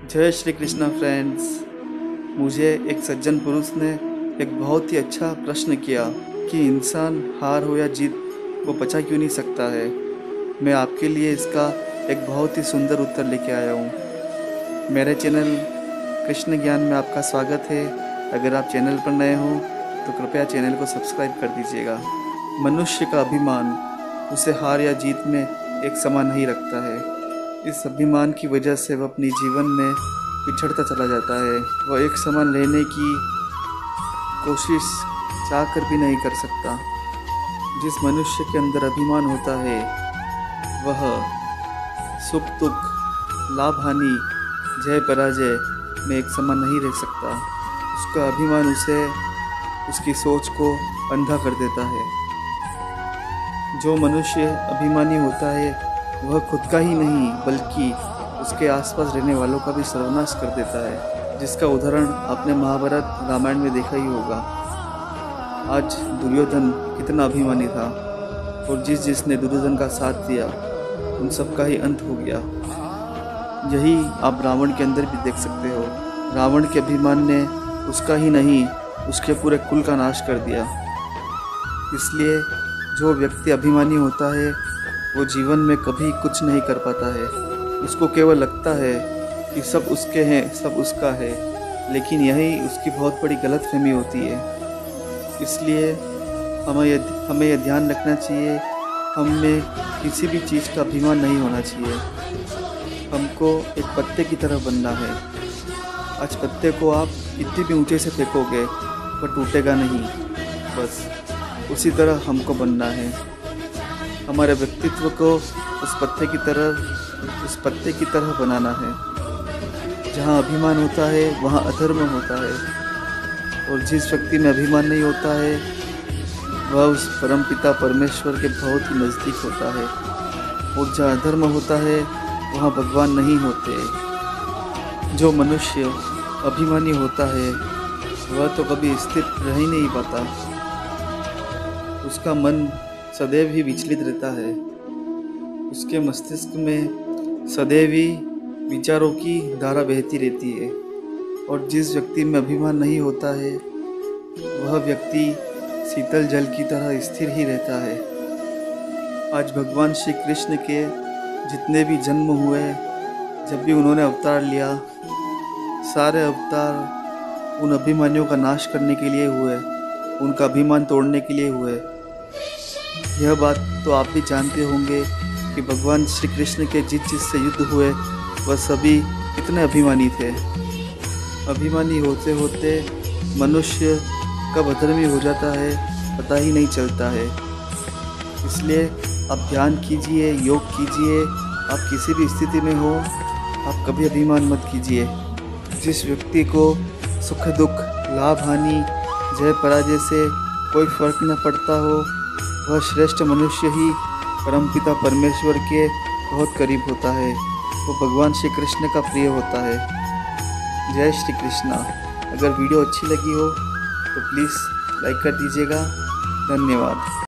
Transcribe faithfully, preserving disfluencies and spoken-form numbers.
जय श्री कृष्णा फ्रेंड्स। मुझे एक सज्जन पुरुष ने एक बहुत ही अच्छा प्रश्न किया कि इंसान हार हो या जीत वो बचा क्यों नहीं सकता है। मैं आपके लिए इसका एक बहुत ही सुंदर उत्तर लेके आया हूँ। मेरे चैनल कृष्ण ज्ञान में आपका स्वागत है। अगर आप चैनल पर नए हो तो कृपया चैनल को सब्सक्राइब कर दीजिएगा। मनुष्य का अभिमान उसे हार या जीत में एक समान नहीं रखता है। इस अभिमान की वजह से वह अपनी जीवन में पिछड़ता चला जाता है। वह एक समान रहने की कोशिश चाह कर भी नहीं कर सकता। जिस मनुष्य के अंदर अभिमान होता है वह सुख दुख, लाभ हानि, जय पराजय में एक समान नहीं रह सकता। उसका अभिमान उसे उसकी सोच को अंधा कर देता है। जो मनुष्य अभिमानी होता है वह खुद का ही नहीं बल्कि उसके आसपास रहने वालों का भी सर्वनाश कर देता है, जिसका उदाहरण आपने महाभारत रामायण में देखा ही होगा। आज दुर्योधन कितना अभिमानी था और जिस जिसने दुर्योधन का साथ दिया उन सब का ही अंत हो गया। यही आप रावण के अंदर भी देख सकते हो। रावण के अभिमान ने उसका ही नहीं उसके पूरे कुल का नाश कर दिया। इसलिए जो व्यक्ति अभिमानी होता है वो जीवन में कभी कुछ नहीं कर पाता है। उसको केवल लगता है कि सब उसके हैं, सब उसका है, लेकिन यही उसकी बहुत बड़ी गलतफहमी होती है। इसलिए हमें यह हमें यह ध्यान रखना चाहिए, हम में किसी भी चीज़ का अभिमान नहीं होना चाहिए। हमको एक पत्ते की तरह बनना है। आज पत्ते को आप कितनी भी ऊंचे से फेंकोगे वह टूटेगा नहीं। बस उसी तरह हमको बनना है। हमारे व्यक्तित्व को उस पत्ते की तरह उस पत्ते की तरह बनाना है। जहाँ अभिमान होता है वहाँ अधर्म होता है, और जिस व्यक्ति में अभिमान नहीं होता है वह उस परमपिता परमेश्वर के बहुत ही नज़दीक होता है। और जहाँ अधर्म होता है वहाँ भगवान नहीं होते। जो मनुष्य अभिमानी होता है वह तो कभी स्थिर रह ही नहीं पाता। उसका मन सदैव ही विचलित रहता है। उसके मस्तिष्क में सदैव ही विचारों की धारा बहती रहती है। और जिस व्यक्ति में अभिमान नहीं होता है वह व्यक्ति शीतल जल की तरह स्थिर ही रहता है। आज भगवान श्री कृष्ण के जितने भी जन्म हुए, जब भी उन्होंने अवतार लिया, सारे अवतार उन अभिमानियों का नाश करने के लिए हुए, उनका अभिमान तोड़ने के लिए हुए। यह बात तो आप भी जानते होंगे कि भगवान श्री कृष्ण के जिस जिससे युद्ध हुए वह सभी कितने अभिमानी थे। अभिमानी होते होते मनुष्य कब अधर्मी हो जाता है पता ही नहीं चलता है। इसलिए आप ध्यान कीजिए, योग कीजिए। आप किसी भी स्थिति में हो, आप कभी अभिमान मत कीजिए। जिस व्यक्ति को सुख दुख, लाभ हानि, जय पराजय से कोई फर्क न पड़ता हो वह श्रेष्ठ मनुष्य ही परमपिता परमेश्वर के बहुत करीब होता है। वो भगवान श्री कृष्ण का प्रिय होता है। जय श्री कृष्णा। अगर वीडियो अच्छी लगी हो तो प्लीज़ लाइक कर दीजिएगा। धन्यवाद।